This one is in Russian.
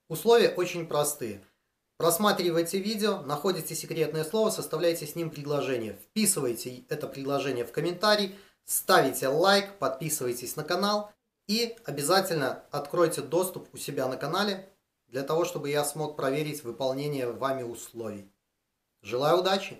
Условия очень простые. Просматривайте видео, находите секретное слово, составляйте с ним предложение. Вписывайте это предложение в комментарий, ставите лайк, подписывайтесь на канал и обязательно откройте доступ у себя на канале для того, чтобы я смог проверить выполнение вами условий. Желаю удачи!